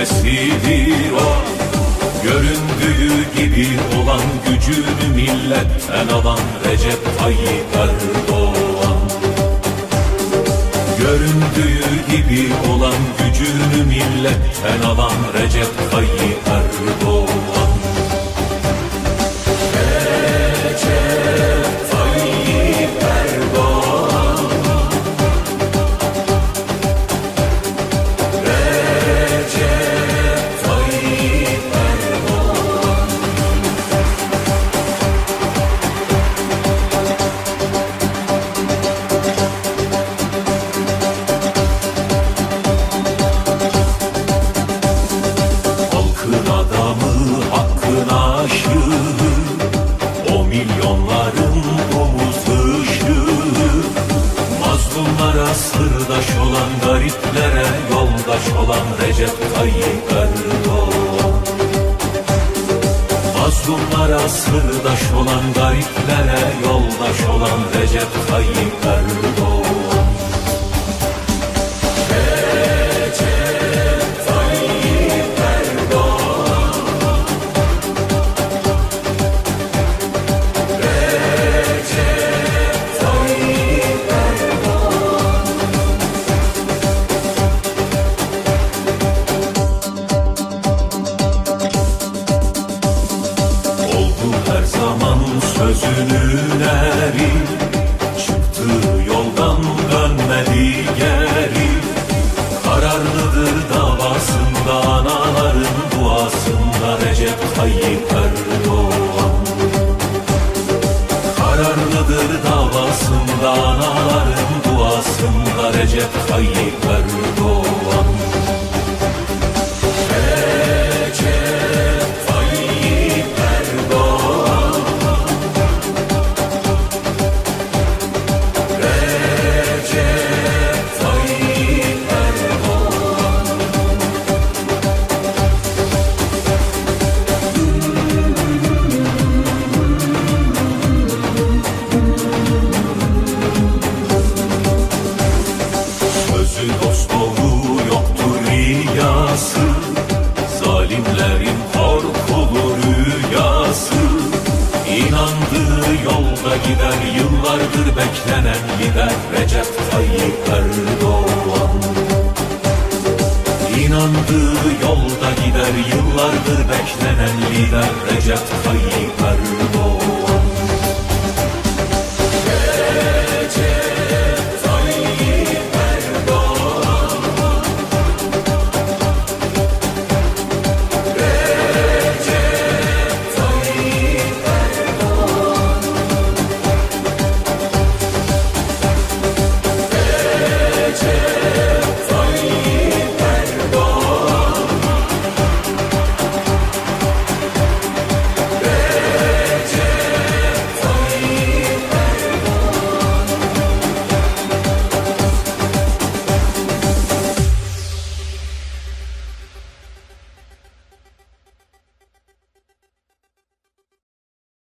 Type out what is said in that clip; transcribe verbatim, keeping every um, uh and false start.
sesidir o. Göründüğü gibi olan gücünü milletten alan Recep Tayyip Erdoğan. Göründüğü gibi olan gücünü milletten alan Recep Tayyip Erdoğan. Recep Tayyip Erdoğan. Recep Tayyip Erdoğan. Halkın adamı, hakkın aşığı, o milyonların omuz ışığı. Mazlumlara sırdaş olan, gariplere yoldaş olan Recep Tayyip Erdoğan. Mazlumlara sırdaş olan, gariplere yoldaş olan Recep Tayyip Erdoğan. Recep Tayyip Erdoğan. Recep Tayyip Erdoğan. Oldu her zaman sözünün eri, çıktığı yoldan dönmedi geri. Kararlıdır davasında, anaların duasında Recep Tayyip Erdoğan. Kararlıdır davasında, anaların duasında Recep Tayyip Erdoğan. Recep Tayyip Erdoğan. Recep Tayyip Erdoğan. Sözü dost doğru yoktur riyası, zalimlerin korkulu rüyası. İnandığı yolda gider, yıllardır beklenen lider Recep Tayyip Erdoğan. İnandığı yolda gider, yıllardır beklenen lider Recep Tayyip Erdoğan.